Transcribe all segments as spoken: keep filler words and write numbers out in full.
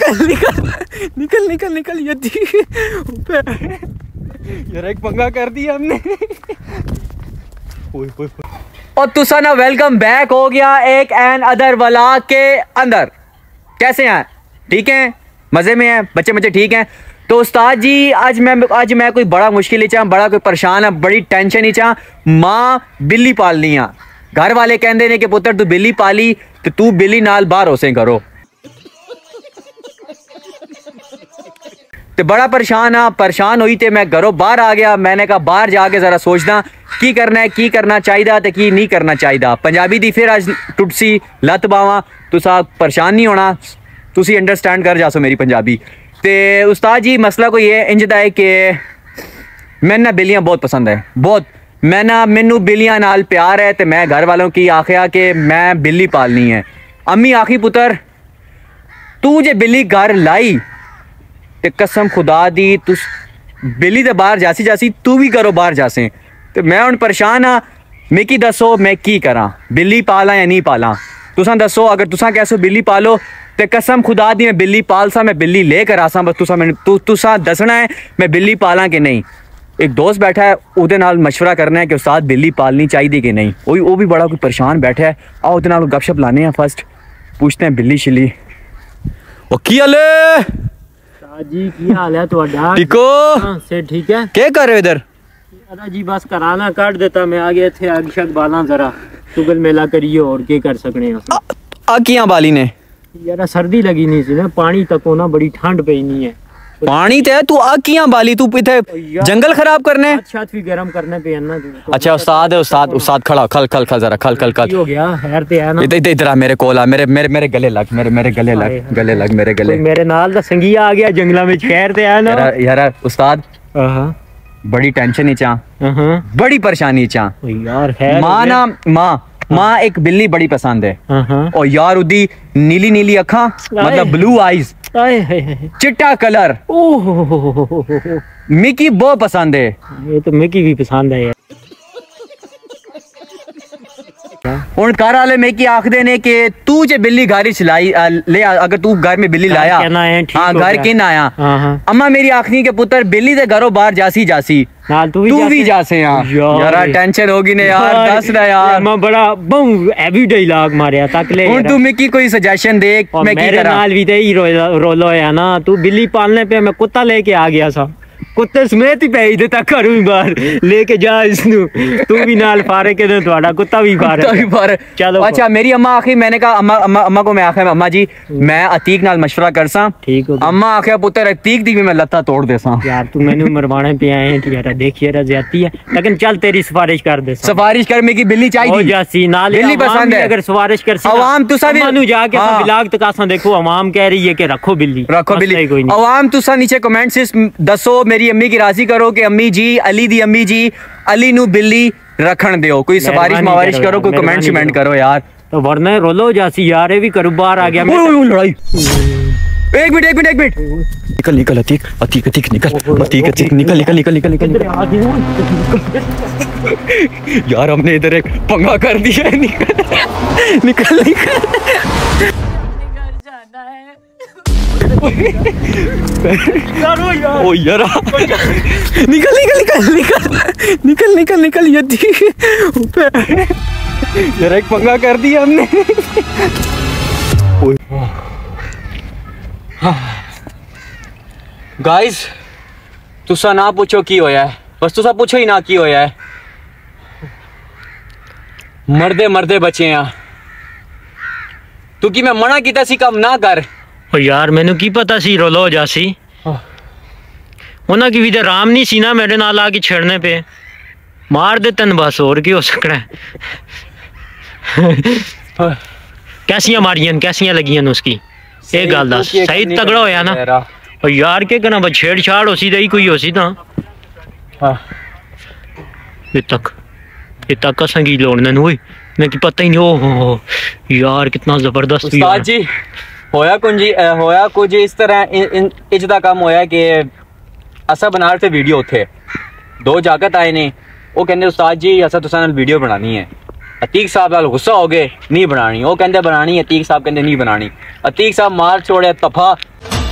निकल निकल निकल निकल निकल यार एक पंगा कर दिया हमने। और तुसा ना वेलकम बैक हो गया एक एंड अदर वाला के अंदर। कैसे हैं? ठीक हैं? मज़े में हैं? बच्चे बच्चे ठीक हैं? तो उस्ताद जी आज मैं आज मैं कोई बड़ा मुश्किल ही चाह, बड़ा कोई परेशान है, बड़ी टेंशन ही चाह। माँ बिल्ली पालनी आ, घर वाले कहते ने कि पुत्र तू बिल्ली पाली तो तू बिल्ली नाल बाहर होसे करो। तो बड़ा परेशान आ, परेशान हुई तो मैं घरों बाहर आ गया। मैंने कहा बाहर जाके जरा सोचदा की करना है, की करना चाहिए तो की नहीं करना चाहिए। पंजाबी दी फिर अज टुटसी लत बावा, तुसा परेशान नहीं होना, तुसी अंडरस्टैंड कर जासो मेरी पंजाबी। ते उस्ताद जी मसला कोई ये इंजदा है कि मैंने ना बिल्लियाँ बहुत पसंद है, बहुत। मैं ना मैनू बिल्लियाँ नाल प्यार है तो मैं घर वालों की आख्या कि मैं बिल्ली पालनी है। अम्मी आखी पुत्र तू जे बिल्ली घर लाई ते कसम खुदा दी तू बिल्ली तो बाहर जासी जासी तू भी करो बाहर जासे। तो मैं हुण परेशान हाँ, मिकी दसो मैं की करा, बिल्ली पाला या नहीं पाला? तुसा दसो, अगर तुसा कैसो बिल्ली पालो तो कसम खुदा दी मैं बिल्ली पालसा, मैं बिल्ली लेकर आसा। बस तुसा मैं तु, तुसा दसना है मैं बिल्ली पाला कि नहीं। एक दोस्त बैठा है उहदे नाल मशवरा करना है कि उस्ताद बिल्ली पालनी चाहिए कि नहीं। वो वो भी बड़ा कोई परेशान बैठा है, आओ उहदे नाल गपशप लाने हैं, फर्स्ट पूछते हैं बिल्ली शिल्ली। ओ की हाल है जी? की हाल है तुहाडा? ठीक हो? हां से ठीक है। क्या कर रहे हो इधर? अरे जी बस कराना काट देता, मैं आ गया थे अग शक बाला जरा चुगल मेला करिए और क्या कर सकने हैं। आ किया बाली ने यार सर्दी लगी नहीं सी ना, पानी तक होना, बड़ी ठंड पई नहीं है। पानी ते तू आ किया बाली, तू इथे जंगल खराब करने छत भी गर्म करने पे है ना तू। अच्छा उस्ताद है, उस्ताद उस्ताद खड़ा खल खल खल जरा खल खल खल हो गया खैर ते है ना। इधर इधर आ मेरे कोल आ, मेरे मेरे मेरे गले लग, मेरे मेरे गले लग, गले लग मेरे गले। मेरे नाल दा संगिया आ गया जंगला में, खैर ते है ना। यार यार उस्ताद हां बड़ी टेंशन ही चा, हां बड़ी बड़ी परेशानी चा यार। खैर माँ ना माँ माँ एक बिल्ली बड़ी पसंद है और यार उदी नीली नीली अखा, मतलब ब्लू आईज, चिट्टा कलर, मिकी बहुत पसंद है। ये तो मिकी भी पसंद है यार। हुण घर वाले मिकी आखदे ने कि तू जे बिल्ली घर च लाई ले, अगर तू घर में बिल्ली लाया हाँ घर किन आया। अम्मा मेरी आखनी के पुत्र बिल्ली दे घरों बाहर जासी जासी तू भी जासे यार। टेंशन होगी ने यार, दस ना यार। मैं बड़ा बहु हैवी डायलॉग मारया तक ले। हुण तू मिकी कोई सजेशन दे मैं की करा? नाल भी ते ही रोलो है ना, तू बिल्ली पालने पे मैं कुत्ता लेके आ गया सा, कुत्ते समेत ही भेज देता घरों ही बाहर लेके जा इसनु। तू भी नाल फारे के दे, तुम्हारा कुत्ता भी फारे कुत्ता भी फारे। चलो अच्छा मेरी अम्मा आखी, मैंने कहा अम्मा अम्मा अम्मा को मैं आखिया अम्मा जी मैं अतीक नाल मशवरा करसा। ठीक हो? अम्मा आखिया पुत्र अतीक दी भी मैं लत्ता तोड़ देसा। यार तू मेनू मरवाने पे आए हैं यार, देखिए रा ज्यादती है, लेकिन चल तेरी सिफारिश कर दे। सिफारिश कर, मेरी बिल्ली चाहिए जासी नाल बिल्ली पसंद है। अगर सिफारिश कर अवाम तुसा भी मानू जाके हाँ। बिलाग तक आसा देखो अवाम कह रही है कि रखो बिल्ली, रखो बिल्ली। अवाम तुसा नीचे कमेंट से दसो, मेरी अम्मी की राजी करो कि अम्मी जी अली दी अम्मी जी अली नू बिल्ली रखन दियो। कोई सिफारिश मवारिश करो, कोई कमेंट शिमेंट करो यार। तो वरना रोलो जासी यार, ये भी करू बाहर आ गया लड़ाई। एक मिनट एक मिनट एक मिनट निकल निकल अतीक अतीक अतीक निकल अतीक अतीक निकल निकल निकल निकल निकल यार हमने इधर एक पंगा कर दिया है। निकल निकल निकल जाना है ओ यार निकल निकल निकल निकल निकल निकल निकल ये यार एक पंगा कर दिया हमने। गाइस तुसा ना पूछो की होया है, बस तुसा पूछो ही ना की होया है। मरदे मरदे बचे हैं तू की मैं मना किया सी काम ना कर। ओ यार मैनू की पता सी रोलो जासी, उन्हें की भी राम नहीं सी ना मेरे नाल आके छेड़ने पे, मार दे तन बस, और की हो सकना है। कैसियां मारियां कैसियां लगियां उसकी, एक गल दस सही तगड़ा होया ना। और यार के करना बस छेड़छाड़ हो सी, कोई हो सी ना तक तक संगी लोड़ने हुई मैं की पता ही नहीं। ओ यार कितना जबरदस्त उस्ताद जी होया कुछ होया कुछ इस तरह इंज दा काम होया कि असा बना रहे थे वीडियो, थे दो जागत आए ने, वो कहते उस्ताद जी असा तुसा नाल वीडियो बनानी है। अतीक साहब नाल गुस्सा हो गए नहीं बनानी, वो कहते बनानी, अतीक साहब कहते नहीं बनानी। अतीक साहब मार छोड़े तफा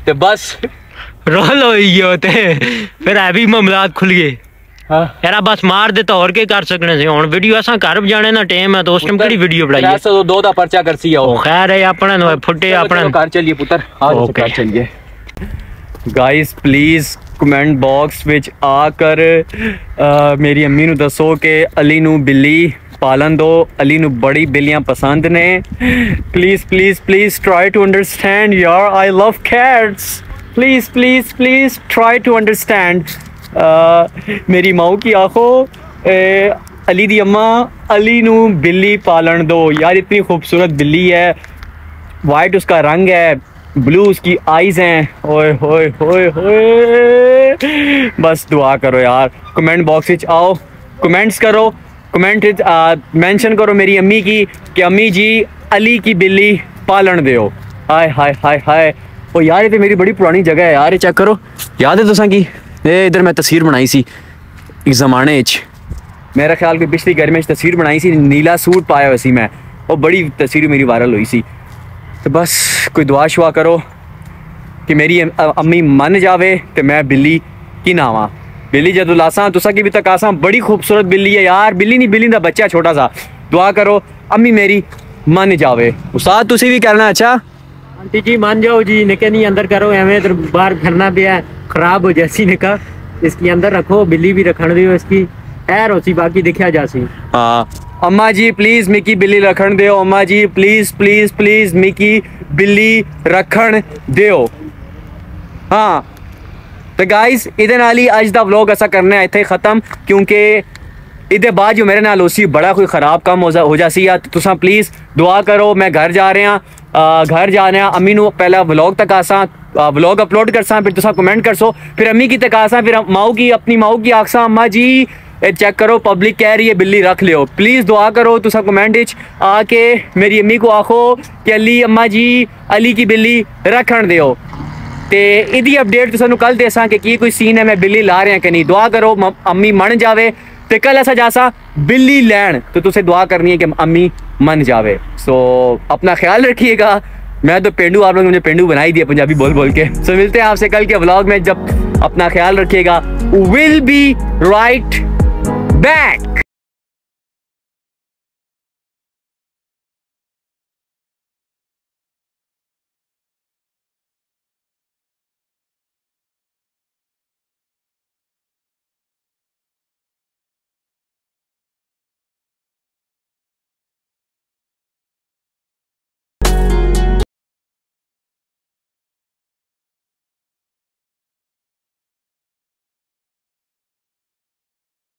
ते बस रोल होई होते फिर है भी मामलात खुल गए। हाँ यार बस मार दे तो और के कर सकने से हुन वीडियो असा घर जाने ना टाइम है तो उस टाइम केड़ी वीडियो बनाई ऐसा तो दो दा पर्चा करसी आओ खैर है अपने नो फुटे अपने घर चलिए पुत्र आओ घर चलिए। गाइस प्लीज कमेंट बॉक्स विच आकर मेरी अम्मी नु दसो कि अली नु बिल्ली पालन दो, अली नु बड़ी बिल्लियां पसंद ने। Please please please try to understand यार, I love cats, please please please try to understand. मेरी माऊ की आंखों अली दी अम्मा अली नु बिल्ली पालन दो यार, इतनी खूबसूरत बिल्ली है, वाइट उसका रंग है, ब्लू उसकी आईज हैं, ओए होए होए होए। बस दुआ करो यार, कमेंट बॉक्स में आओ, कमेंट्स करो, कमेंट मेंशन करो मेरी अम्मी की कि अम्मी जी अली की बिल्ली पालन दो। हाय हाय हाय हाय। ओ यार ये तो मेरी बड़ी पुरानी जगह है यार, ये चेक करो, याद है तुसां की ए इधर मैं तस्वीर बनाई सी एक जमाने च, मेरा ख्याल कि पिछली गर्मी च तस्वीर बनाई सी, नीला सूट पाया हुआ सी मैं, और बड़ी तस्वीर मेरी वायरल हुई सी। तो बस कोई दुआ शुआ करो कि मेरी अम्मी मन जावे तो मैं बिल्ली की नावा, बिल्ली जदों लासा तुसा की भी तक आसा, बड़ी खूबसूरत बिल्ली है यार, बिल्ली नहीं बिल्ली दा बच्चा छोटा सा। दुआ करो अम्मी मेरी मन जावे। उस्ताद तुसी भी करना। अच्छा आंटी जी मान जाओ जी, निके नहीं अंदर करो, एवं इधर बाहर फिरना भी है, खराब हो जैसी निका, इसकी अंदर रखो, बिल्ली भी रखन दियो, इसकी ऐर होती बाकी दिखा जासी। हाँ अम्मा जी प्लीज मिकी बिल्ली रखन दियो, अम्मा जी प्लीज प्लीज प्लीज मिकी बिल्ली रखन दियो। हाँ तो गाइस इधर नाल ही अज दा व्लॉग ऐसा करना है इत्थे खत्म, क्योंकि इधर बाद जो मेरे नाल उसी बड़ा कोई ख़राब काम हो जा हो जासी या तुसा प्लीज़ दुआ करो। मैं घर जा रहे हैं, घर जाने अम्मी नू पहला व्लॉग तक आसा, व्लॉग अपलोड करसा, फिर तुसा कमेंट करसो, फिर अम्मी की तक आसा, फिर माऊ की अपनी माऊ की आखसा अम्मा जी चेक करो पब्लिक कह रही है बिल्ली रख लियो, प्लीज़ दुआ करो तुसा कमेंट इच आके मेरी अम्मी को आखो कि अली अम्मा जी अली की बिल्ली रखन दियो। ते इदी अपडेट तुसानू कल देसा कि की कोई सीन है मैं बिल्ली ला रहा कि नहीं। दुआ करो अम्मी मन जावे तो कल ऐसा जासा बिल्ली लैन तो तुसे दुआ करनी है कि अम्मी मन जावे। सो अपना ख्याल रखिएगा। मैं तो पेंडू, आप लोग मुझे पेंडू बनाई दिया पंजाबी बोल बोल के। सो मिलते हैं आपसे कल के व्लॉग में, जब अपना ख्याल रखिएगा। Will be right back.